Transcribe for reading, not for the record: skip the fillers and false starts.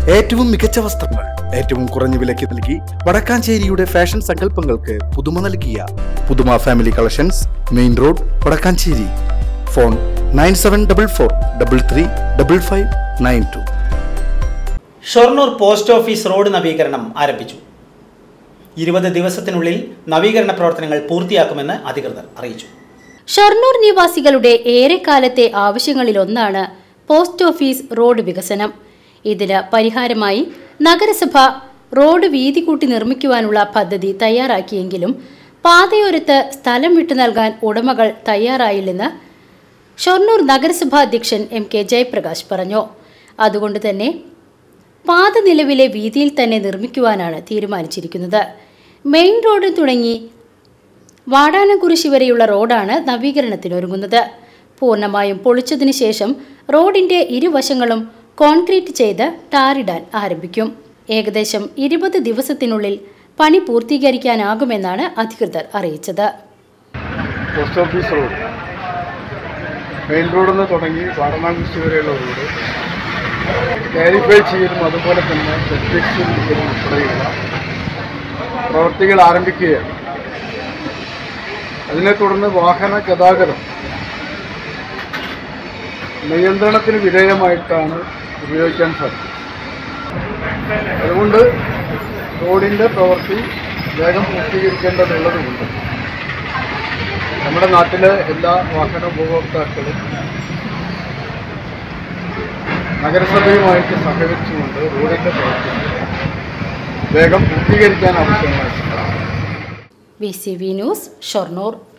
ഏറ്റവും മികച്ച വസ്ത്രങ്ങൾ ഏറ്റവും കുറഞ്ഞ വിലയ്ക്ക് നൽകി വടക്കാഞ്ചേരിയുടെ ഫാഷൻ സങ്കല്പങ്ങൾക്ക് പുതുമ നൽകിയ Puthuma family collections, main road, Vadakkanchery. Phone 9744335592. Shoranur post office road നവീകരണം ആരംഭിച്ചു. 20 ദിവസത്തിനുള്ളിൽ നവീകരണ പ്രവർത്തനങ്ങൾ പൂർത്തിയാക്കുമെന്ന് അധികൃതർ അറിയിച്ചു. ഷൊർണൂർ നിവാസികളുടെ ഏറെക്കാലത്തെ ആവശ്യങ്ങളിലൊന്നാണ് പോസ്റ്റ് ഓഫീസ് റോഡ് വികസനം. ഇതിന് പരിഹാരമായി നഗരസഭ റോഡ് വീതി കൂട്ടി നിർമ്മിക്കുവാനുള്ള പദ്ധതി തയ്യാറാക്കിയെങ്കിലും പാതയോരത്ത് സ്ഥലം വിട്ടു നൽകാൻ ഉടമകൾ തയ്യാറായില്ലെന്ന് ഷൊർണൂർ നഗരസഭാ അധ്യക്ഷൻ MK ജയപ്രകാശ് പറഞ്ഞു. അതുകൊണ്ട് തന്നെ പാത നിലവിലെ വീതിയിൽ തന്നെ നിർമ്മിക്കുവാനാണ് തീരുമാനിച്ചിരിക്കുന്നത്. മെയിൻ റോഡ് തുടങ്ങി വാടാനംകുരിശി വരെയുള്ള റോഡാണ് നവീകരണത്തിനൊരുങ്ങുന്നത്. പൂർണ്ണമായും പൊളിച്ചതിനു ശേഷം റോഡിന്റെ ഇരുവശങ്ങളും കോൺക്രീറ്റ് ചെയ്ത് ടാറിടാൻ ആരംഭിക്കും. ഏകദേശം 20 ദിവസത്തിനുള്ളിൽ പണി പൂർത്തീകരിക്കാനാകുമെന്നാണ് അധികൃതർ അറിയിച്ചത്. പോസ്റ്റ് ഓഫീസ് റോഡ് മെയിൻ റോഡിൽ നിന്ന് തുടങ്ങി വാടാനംകുരിശി വരെയുള്ള റോഡ് ക്ലാരിഫൈ ചെയ്യലും അതുപോലെ തന്നെ സെപ്റ്റിക്സും ഉൾപ്പെടെയുള്ള പ്രവൃത്തികൾ ആരംഭിക്കുകയാണ്. അതിനെ തുടർന്ന് വാഹന ഗതാഗതം നിയന്ത്രണത്തിന് വിധേയമായിട്ടാണ് ഉപയോഗിക്കാൻ സാധിക്കും. അതുകൊണ്ട് റോഡിൻ്റെ പ്രവൃത്തി വേഗം പൂർത്തീകരിക്കേണ്ടതുള്ളതുകൊണ്ട് നമ്മുടെ നാട്ടിലെ എല്ലാ വാഹന ഉപഭോക്താക്കളും നഗരസഭയുമായിട്ട് സഹകരിച്ചുകൊണ്ട് റോഡിൻ്റെ പ്രവൃത്തി വേഗം പൂർത്തീകരിക്കാൻ ആവശ്യമായ VCV ന്യൂസ്, ഷൊർണൂർ.